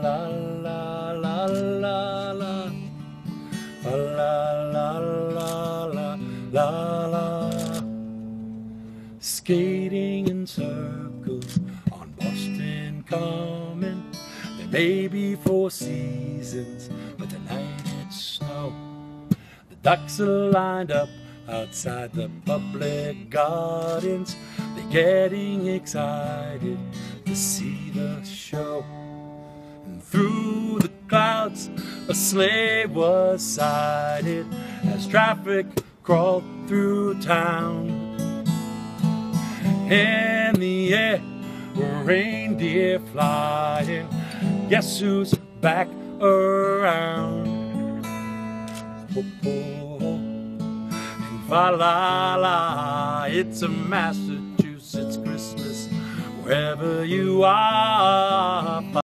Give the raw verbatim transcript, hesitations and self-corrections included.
la la la la la la la la la la la. Skating in circles on Boston Common. There may be four seasons, but tonight it's snow. The ducks are lined up outside the public gardens. They're getting excited to see the show. And through the clouds a sleigh was sighted as traffic crawled through town. In the air were reindeer flying. Guess who's back around? Oh, oh, oh. And fa la la, it's a Massachusetts Christmas wherever you are.